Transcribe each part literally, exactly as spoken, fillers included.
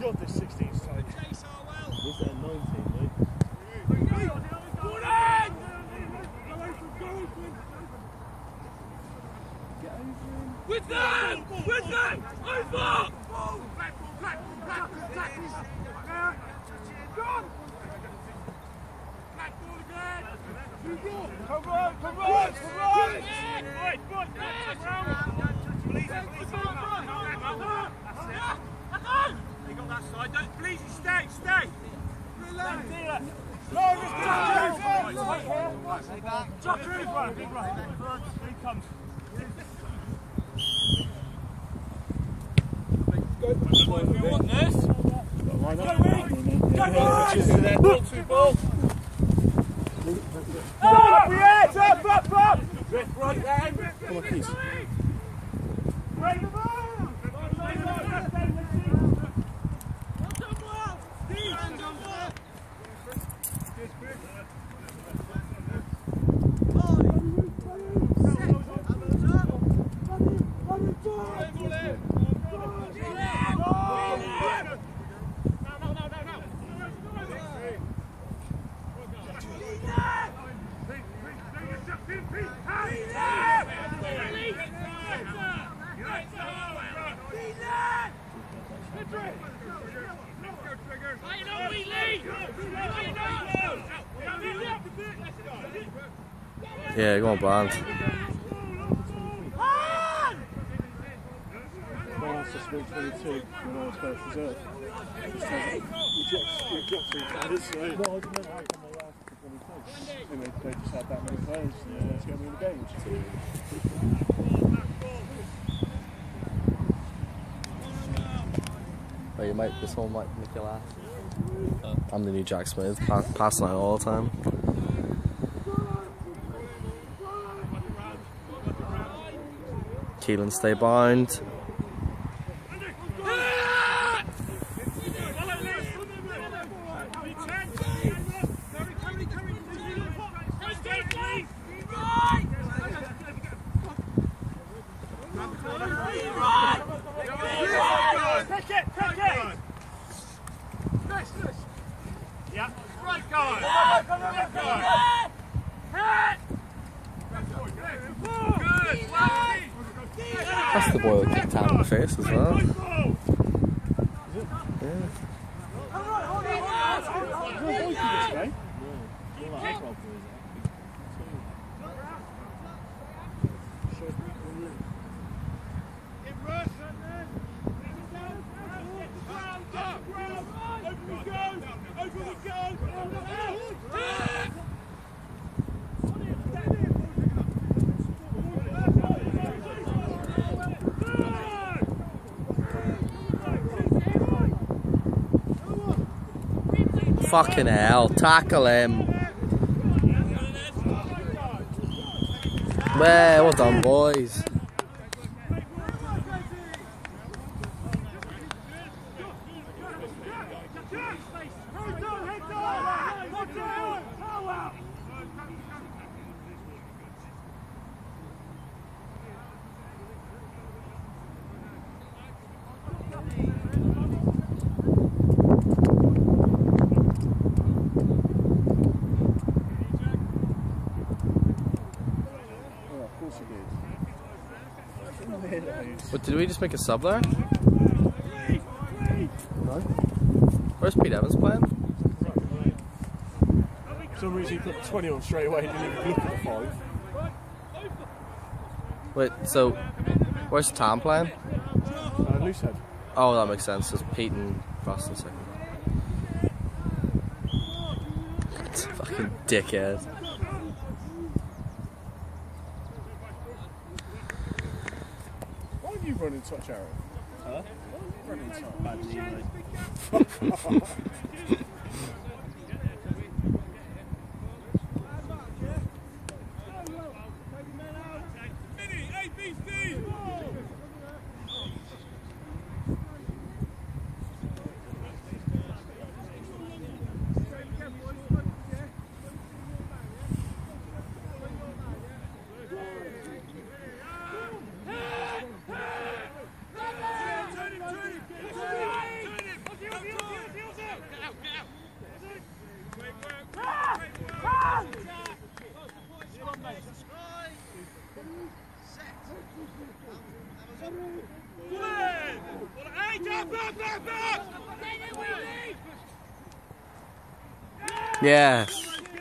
God, this sixteen's tight. Was that nineteen, mate? With them! With them! Over! Come on, come on, come on! Right, right, They got that side. Don't, please, stay, stay. Don't do that. No, just drop it. Big run, big run. Here he comes. If you want this. Why not? Go, ball to ball. Up, yes, up, up, up! Right then. Come on, please. Break the ball! Yeah, go on, Bland. Well, that's just week twenty-two when I was first reserve. Just had you got to players, so. No, I didn't know how come they lasted for twenty-two. I mean, they just had that many players uh, to get me in the games. Oh, you might, this one might make you laugh. Uh, I'm the new Jack Smith, pa passing out all the time. Cailin, stay bound. Yeah. Right guard. Right guard. Good. That's the boy who kicked Tam in the face as well. Yeah. Fucking hell, tackle him. Well, well done, boys. But did we just make a sub there? No? Where's Pete Evans playing? For some reason he put twenty on straight away and didn't even look at the five. Wait, so where's Tam playing? Uh, Loosehead. Oh, that makes sense. There's Pete and Frost in second. Fucking dickhead. Why have you run in touch, Aaron? Huh? Run in touch. Bad knee, mate. Yes.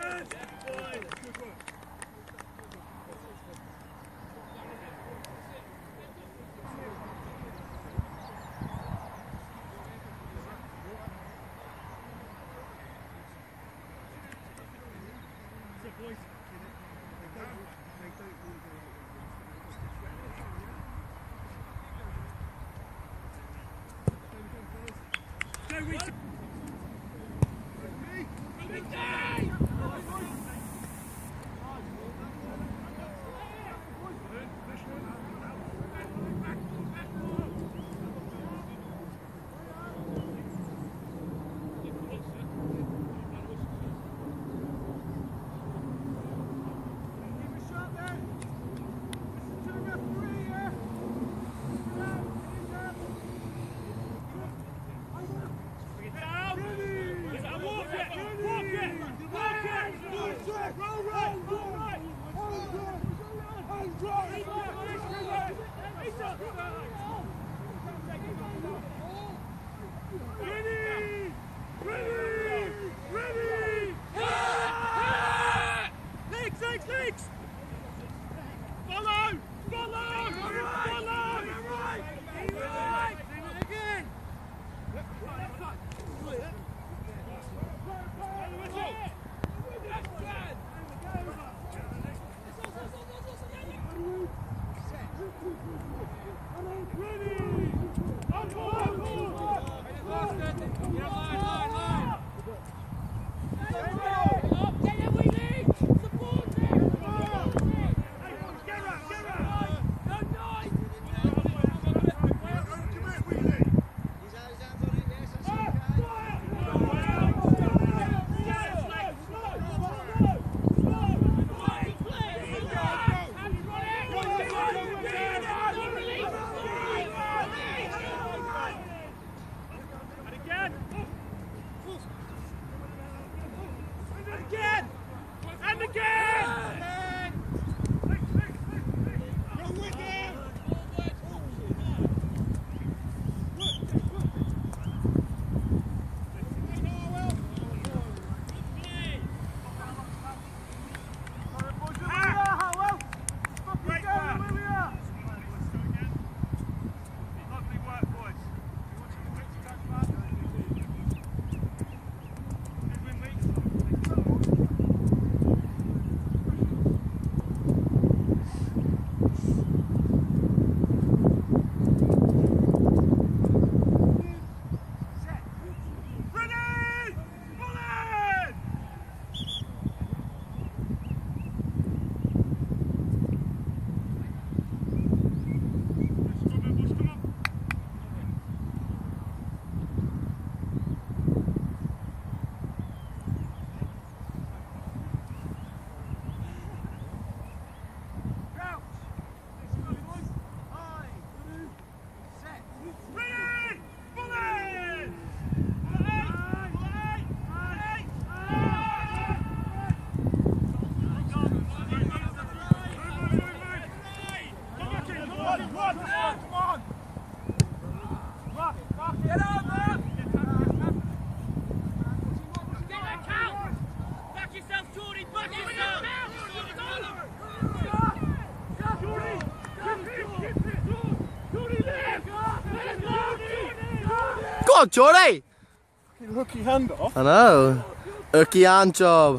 Go on, Jordy! Hooky hand off. I know. Hooky hand job.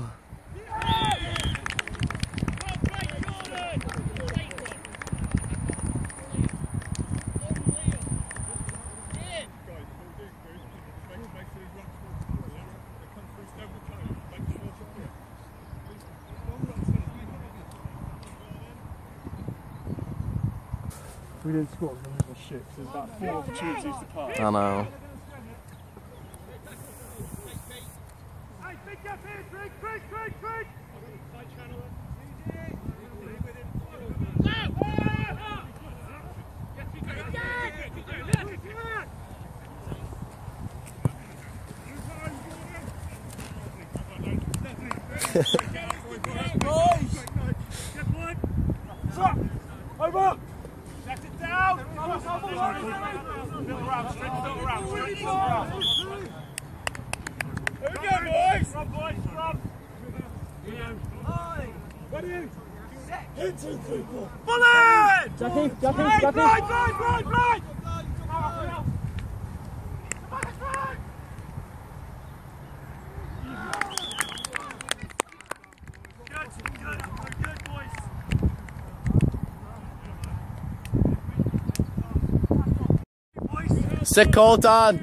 We didn't score because we were shit. There's about four opportunities to pass. I know. Over! Down! Little round, strip, little round, strip, little round. Here we go, boys! Run, boys, run! Ready? Hit two, three, four. Bullet! Jackie, Jackie, Right, Jackie. right, right, right, right! Good, good, good, boys. Sick call, Dan.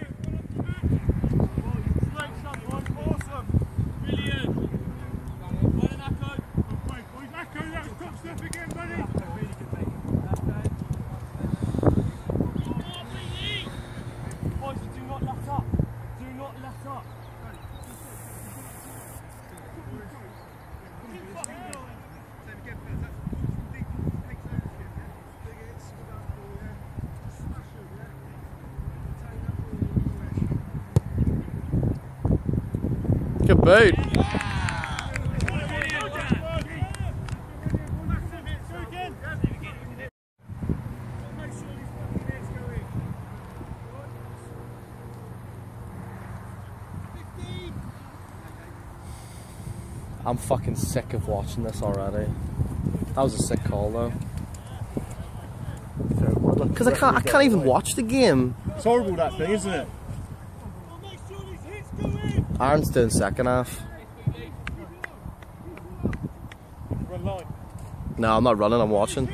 Good boot. I'm fucking sick of watching this already. That was a sick call though. Because I can't, I can't even watch the game. It's horrible, that thing, isn't it? Aaron's doing second half. Run line. No, I'm not running, I'm watching.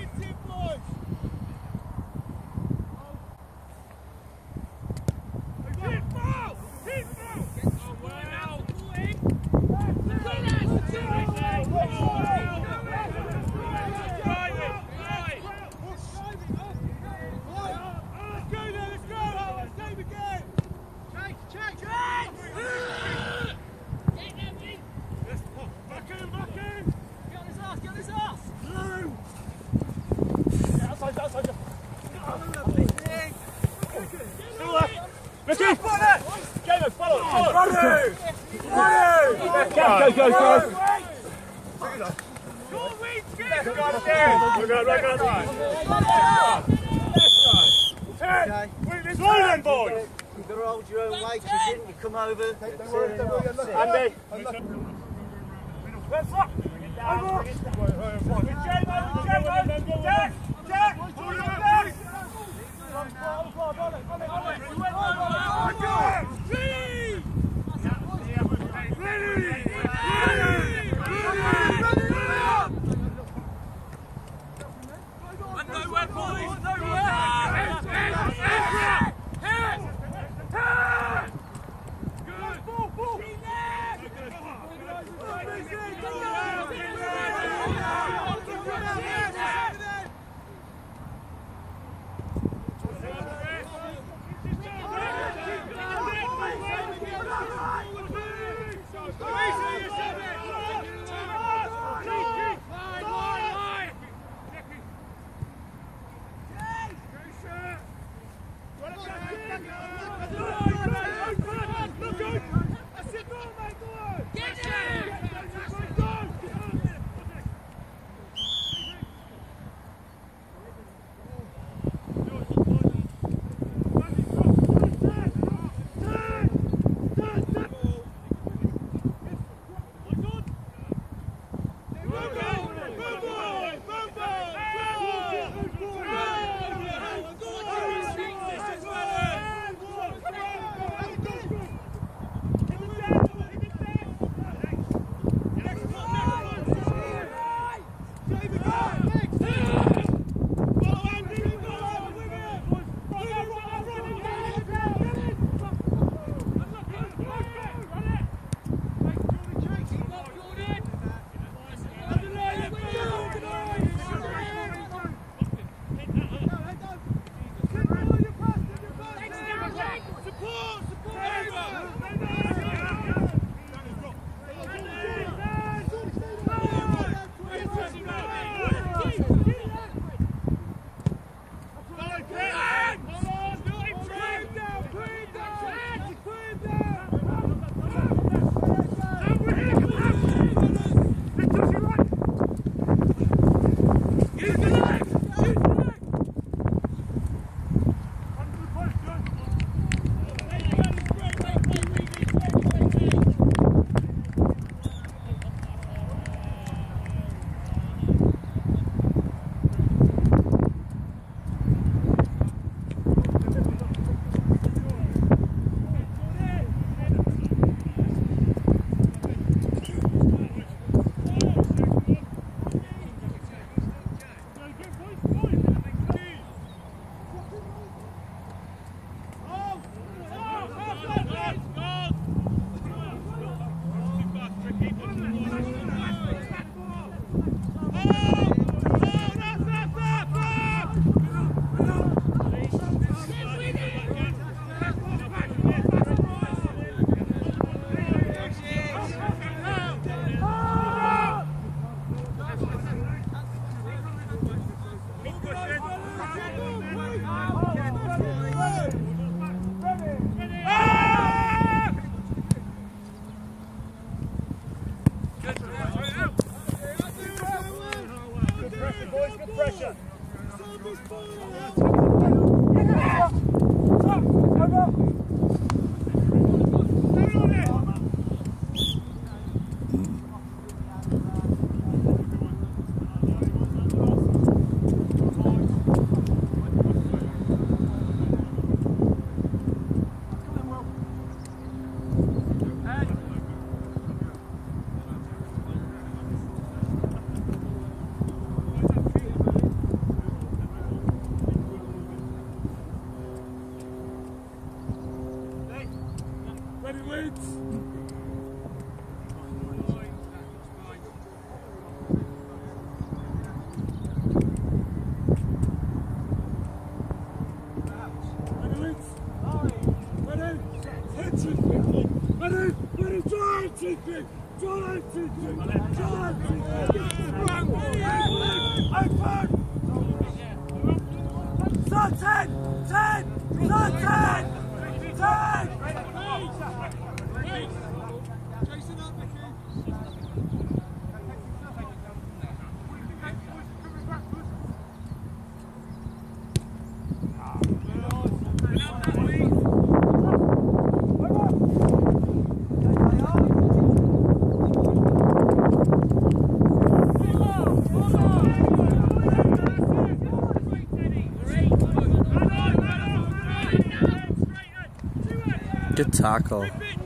Ricky! Cailin, follow! Follow! Run! Go, go, go, go! Go, Weeds, get it! Go, go, go, go, go! Slow then, boys! You've got to hold your own weight, you didn't, you come over. Don't worry, don't worry, Sit. Andy! Let's up! Over! Jack! Jack! Jack! Hold it back! Nowhere, boys! Nowhere! Good! Ball, ball! Good tackle.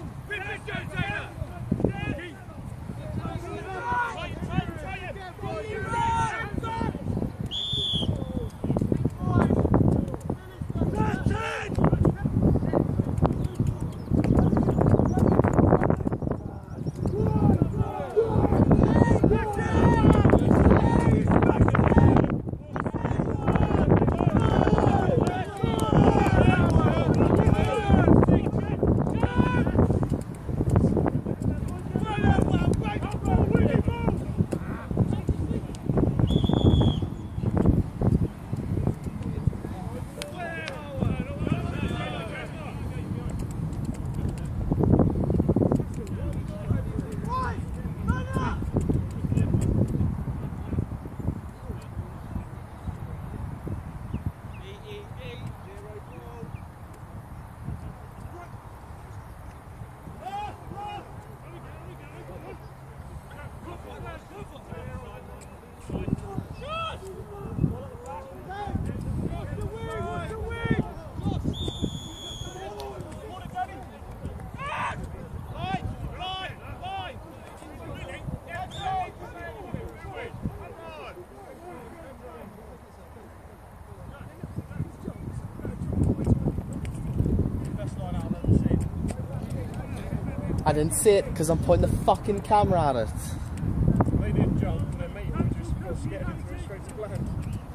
I didn't see it because I'm pointing the fucking camera at it. They didn't jump and then me just was getting him through straight to land.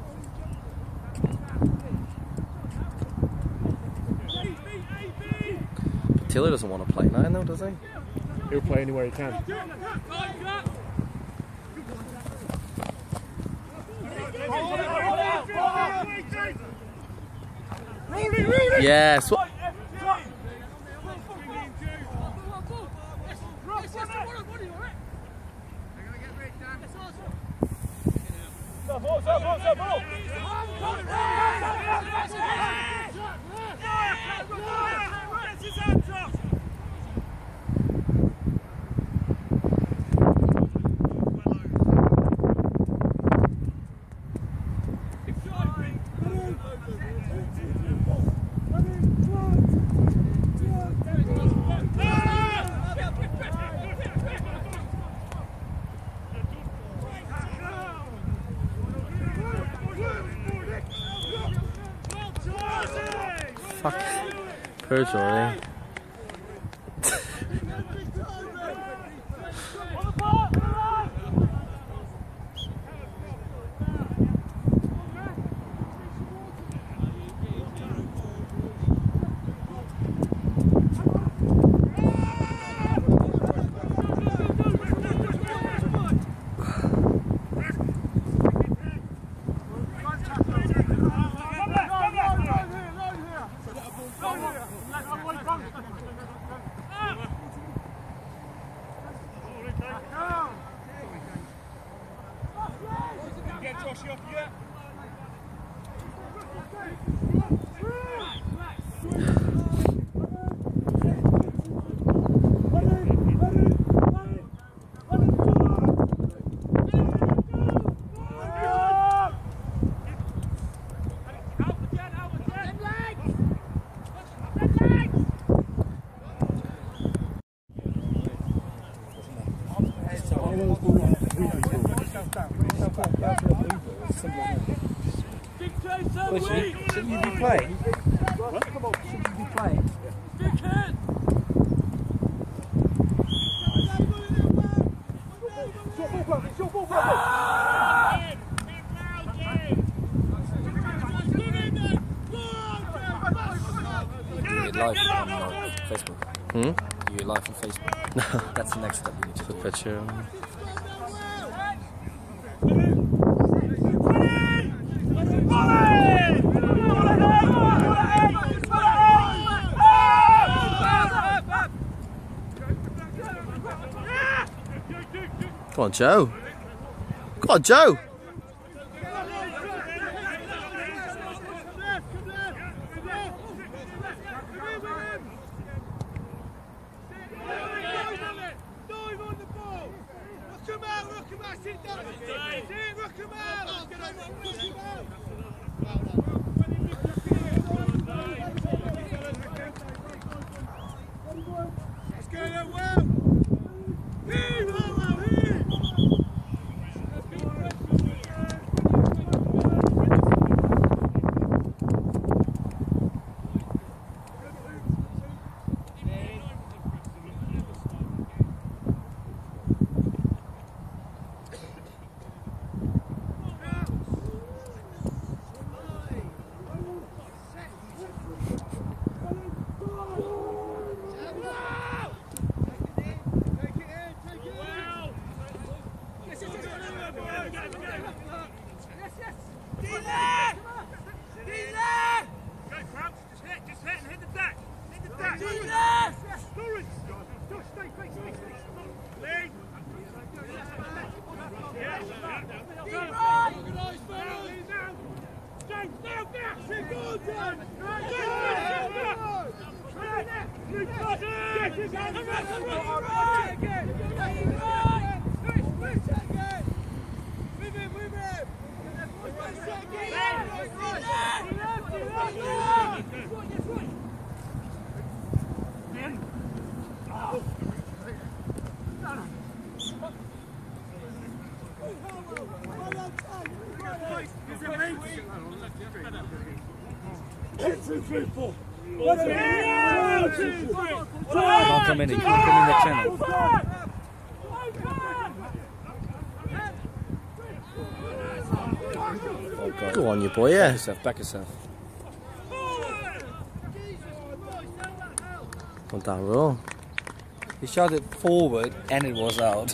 Taylor doesn't want to play now, though, does he? He'll play anywhere he can. Yes. What? Fuck. Poor Jory. Well, shouldn't, shouldn't you be playing? What? Shouldn't you be playing? You get live on uh, Facebook. Hmm? You get live on Facebook. That's the next step you need to The do. picture. Come on, Joe. Come on, Joe. Can't come in, you can't come in the channel. Oh, God. Go on, you boy, yeah. Back yourself, back yourself. Want that roll? He shot it forward and it was out.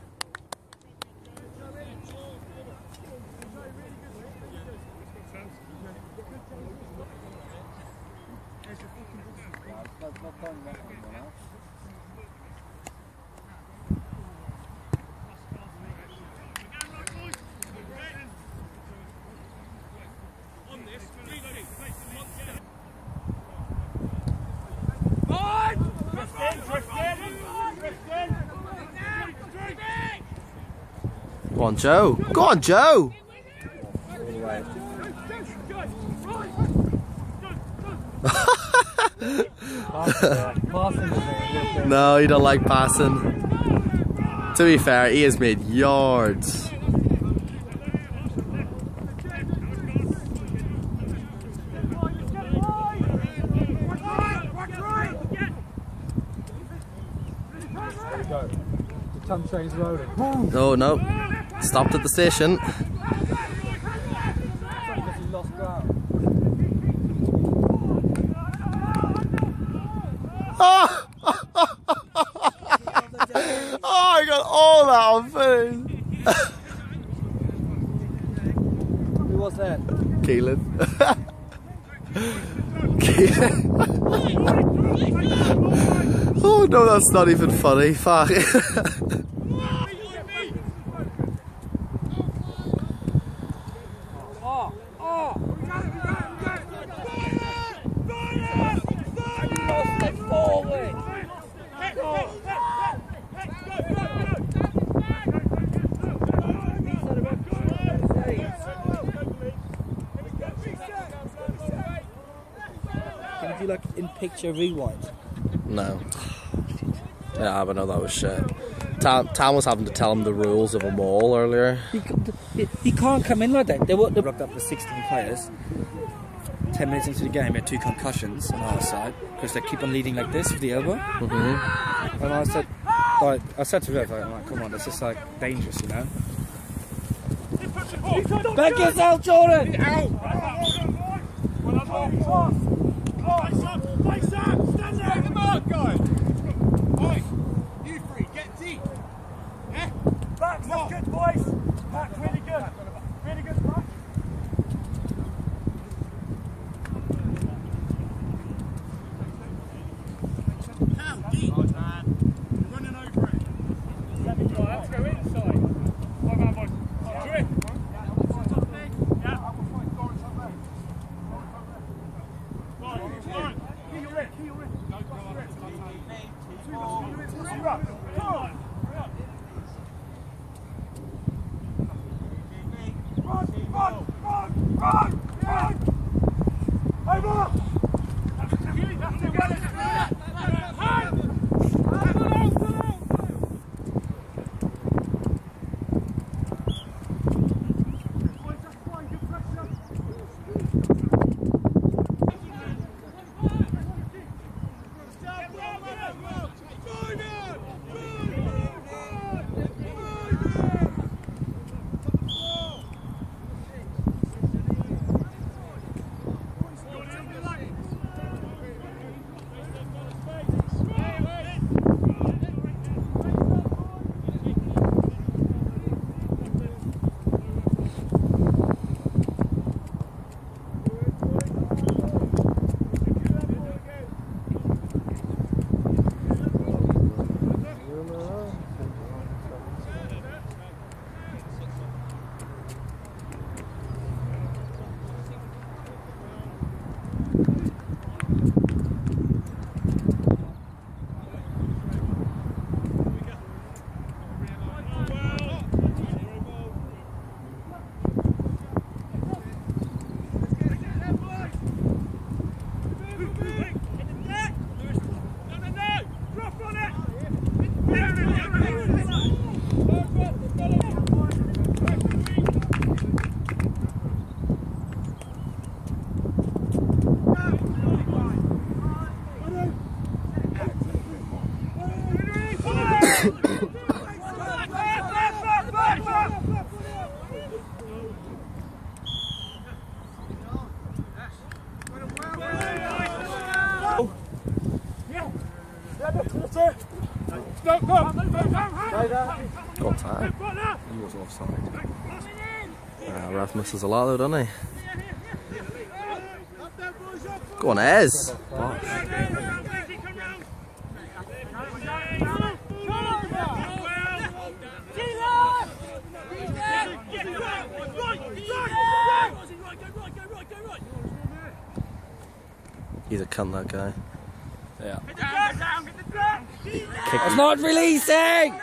Go on, Joe. Go on, Joe. No, he don't like passing. To be fair, he has made yards. Tom train's rolling. No, no. Stopped at the station. Oh! Oh, I got all that on film. Who was that? Cailin. Cailin. Oh no, that's not even funny. Fuck. you like in picture rewind? No. Yeah, but no, that was shit. Tam, Tam was having to tell him the rules of them all earlier. He, he, he can't come in like that. They were they rocked up with sixteen players. Ten minutes into the game, we had two concussions on our side because they keep on leading like this with the elbow. Mm-hmm. And I said, like, I said to Rev, like, like, come on, this is like dangerous, you know. Back yourself, Jordan! Out! Face up! Face up! Stand there! Get the mark, guys! Oi! You three, get deep! Yeah? Back, that's good, boys! Back, really good! Really good, back! How deep? Oh, man. You're running over it. Let's go inside. Come on, boys. Do it. Got time. He was offside. Uh, ref misses a lot though, doesn't he? Go on, Ez! Bosh. He's a cunt, that guy. Yeah. It's not releasing!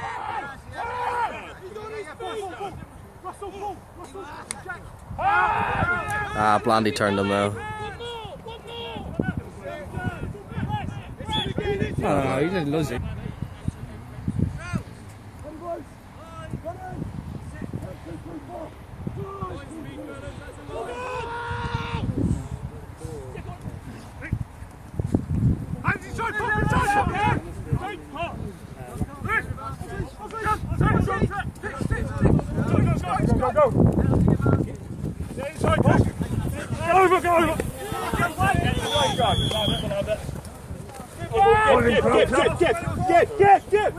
Ah, Blandy turned him though. Oh, he didn't lose it. Go, go! Get inside, push! Get over, go over! Get, get, get, get, get!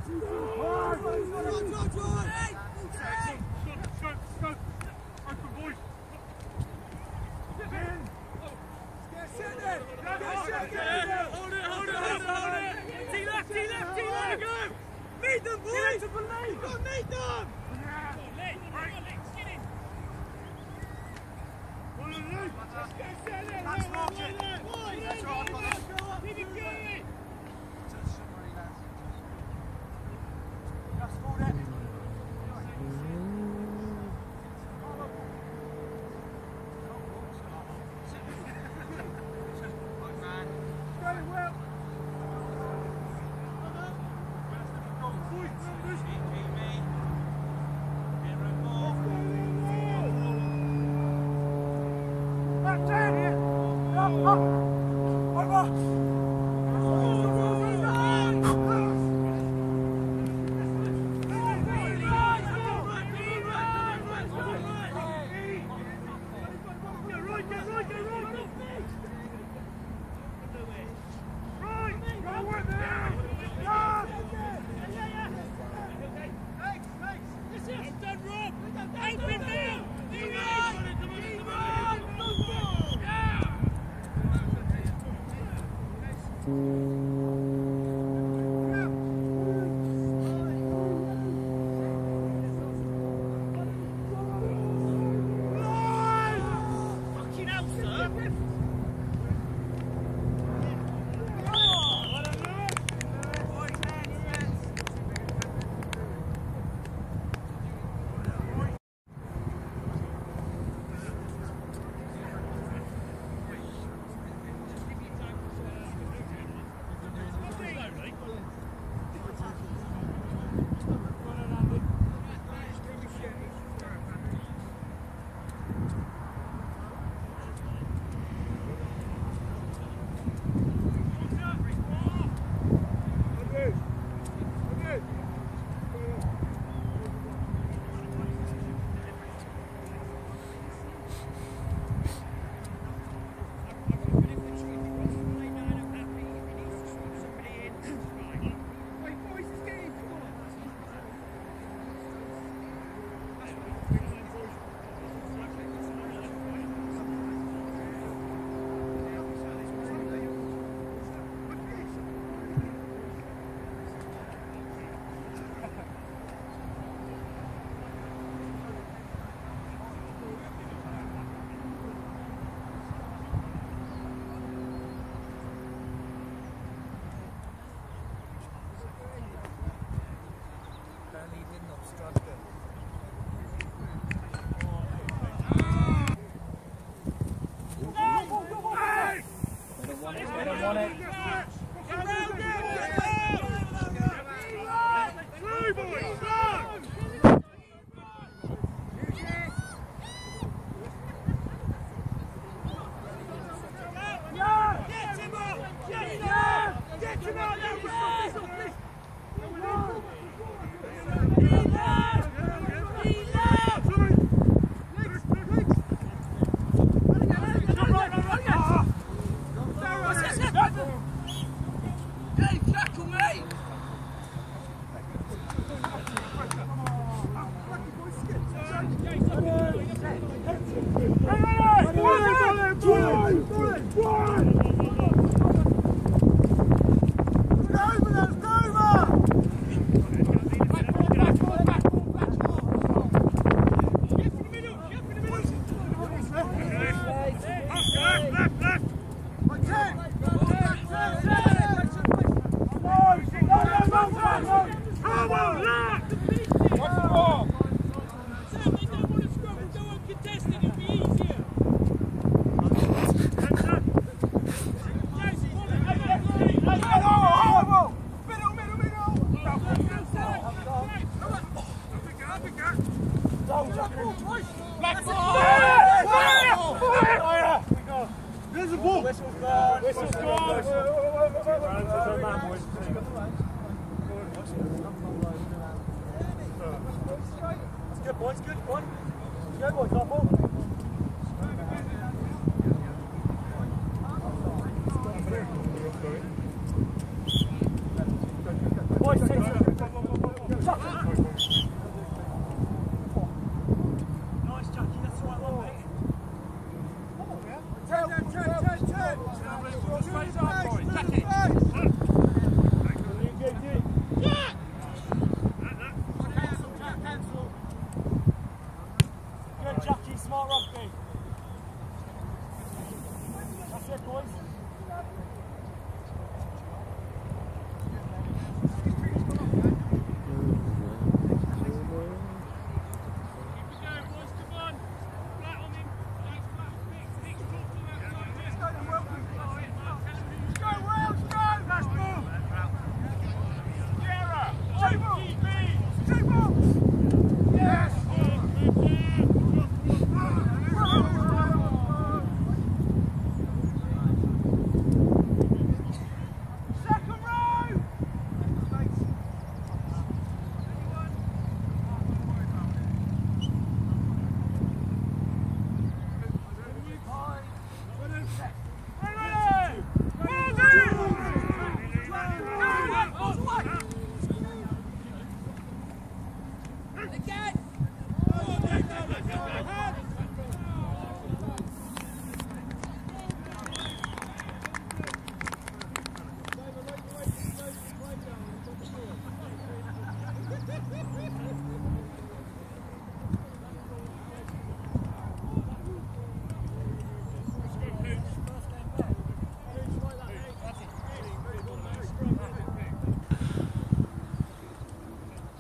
Boys, take it.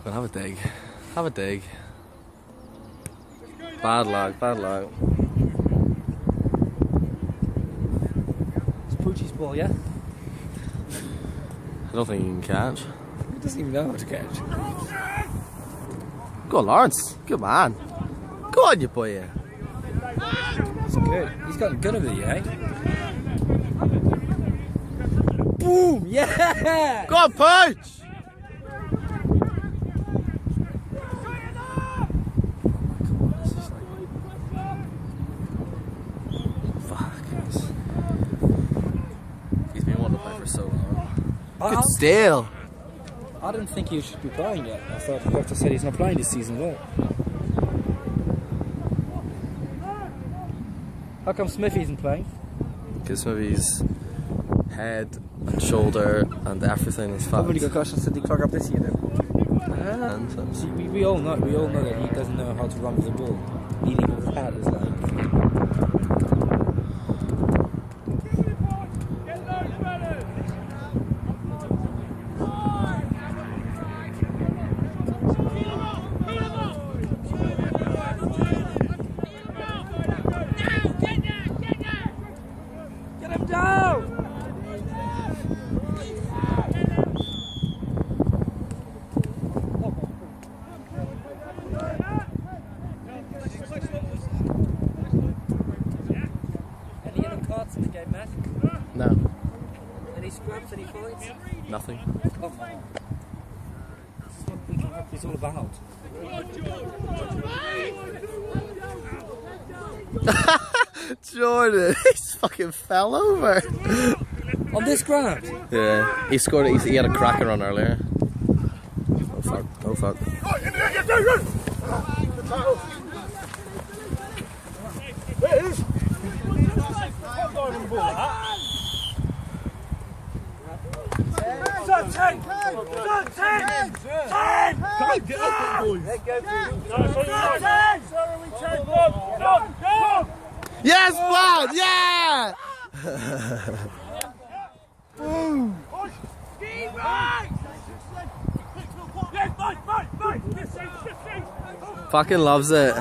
Well, have a dig. Have a dig. Bad luck, bad luck. It's Poochie's ball, yeah? I don't think you can catch. He doesn't even know how to catch. Go on, Lawrence. Good man. Go on, you boy. It's good. He's gotten good over the year, eh? Boom! Yeah! Go on, Pooch! Good steal. I didn't think he should be playing yet. I thought the doctor said he's not playing this season, though. How come Smithy isn't playing? Because Smithy's head and shoulder and everything is fat. How many concussions did he clog up this year then? And so. See, we, we all know we all know that he doesn't know how to run with the ball. Leading with his head is like. No. Any scraps, any fights? Nothing. Oh. This is what weekend rugby is all about. Jordan, he fucking fell over. On this ground? Yeah, he scored it. He had a cracker on earlier. Oh fuck, oh fuck. ten! ten! ten! Get up, boys! Yes, blood! Yeah! Boom! Fucking loves it.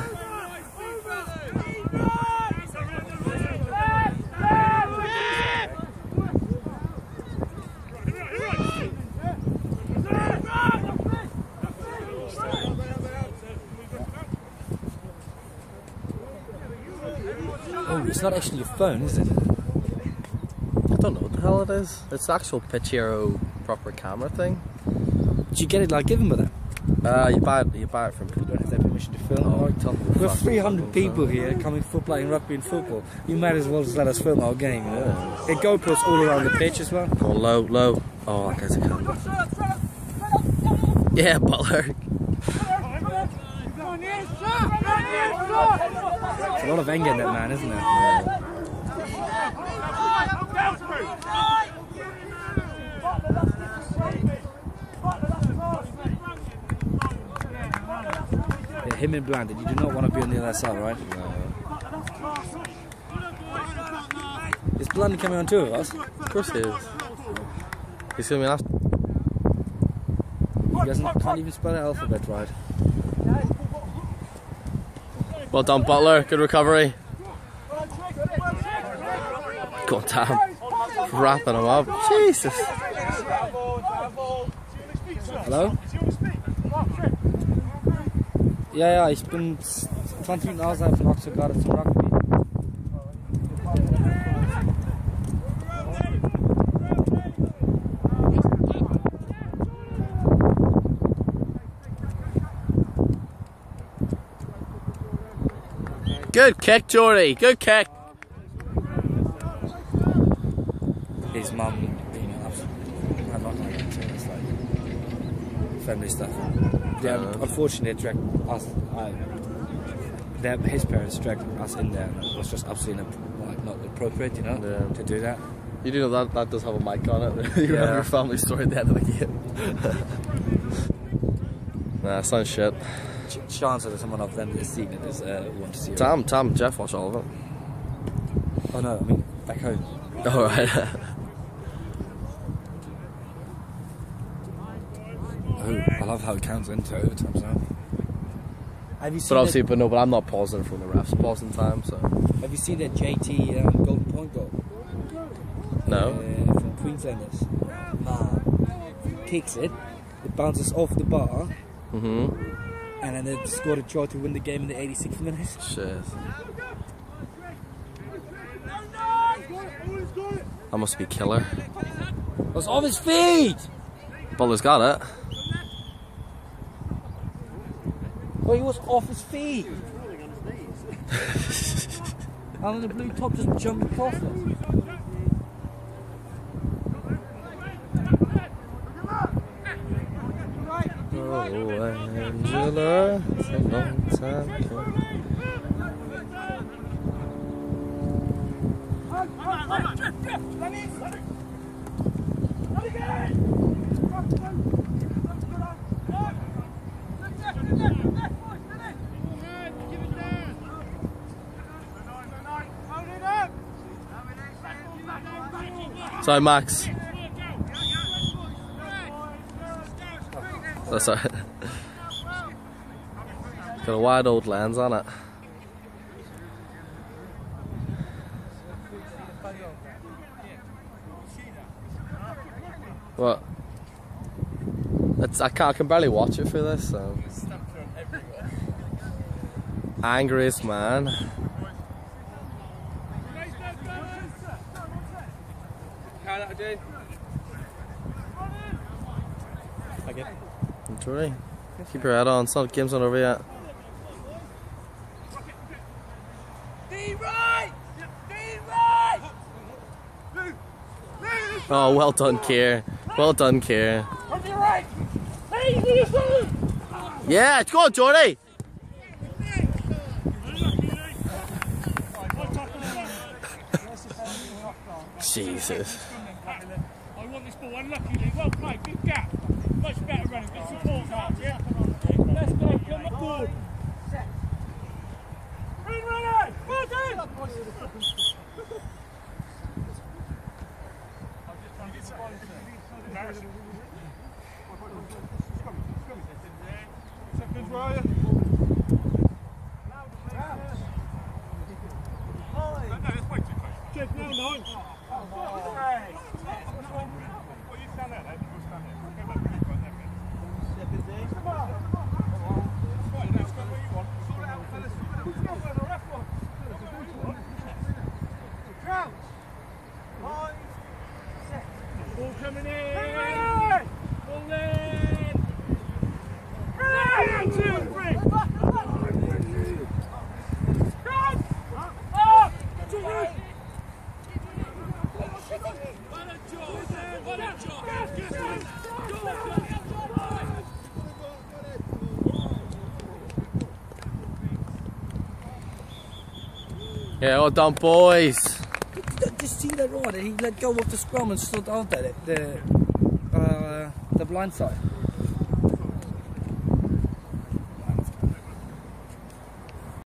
Oh, it's not actually your phone, is it? I don't know what the hell it is. It's the actual Pitch Hero proper camera thing. Did you get it like given with it? Uh, you buy it. You buy it from people. You don't have that permission to film. Oh, Oh, we've got three hundred people here coming for playing rugby and football. You might as well just let us film our game. Yeah. There are GoPros all around the pitch as well. Go on, low, low. Oh, that guy's a cunt. Yeah, Butler. There's a lot of anger in that man, isn't there? Yeah. Yeah, him and Blandon, you do not want to be on the other side, right? No. Is Blandon coming on two of us? Of course he is. He's coming after. He doesn't, can't even spell the alphabet right. Well done, Butler. Good recovery. God damn. Wrapping him up. Jesus. Hello? Ja, ja, ich bin zwanzig Minuten außerhalb von Oxford gerade zum Rugby. Good kick, Jory. Good kick. His mum being absolutely, I'm not going to say it's like family stuff. Yeah, Uh, unfortunately, they dragged us. I, their, his parents dragged us in there, and it was just absolutely like not appropriate, you know, Yeah. to do that. You do know that that does have a mic on it. You Yeah. remember your family story at the end of the game. Nah, sounds shit. Ch chance that someone of them has seen it is uh, want to see it. Tom, Tom, and Jeff watch all of it. Oh no, I mean back home. All right. Oh, I love how it counts into overtime now. Have you seen But obviously, that, but no, but I'm not pausing from the refs pausing time, so. have you seen that J T um, golden point goal? No. Uh, from Queenslanders. Man, kicks it, it bounces off the bar, Mm-hmm. and then they scored a try to win the game in the eighty-sixth minute. Shit. That must be killer. It was off his feet! Butler's got it. Well, he was off his feet! And then the blue top just jumped across it. Oh, Angela, it's a long time coming. Sorry, Max. That's alright. Got a wide old lens on it. What? It's, I, can't, I can barely watch it for this, so. Angriest man. How that do? Okay. Don't worry. Keep your head on. It's not, game's not over yet. Oh, well done, Kier. Well done, Kier. Yeah, go on, Jordy. Jesus. I want this ball unlucky. Well played, good gap. Much better running, good support out, yeah? Let's go, come on board. Green runner! Well done! Seconds, Ryan. No, that's way too close. Jeff, no, no. Ball coming in! Ball in! One, two, three! Up! Yeah, well done, boys. Did you see that right? He let go of the scrum and stood out there, the, uh, the blind side.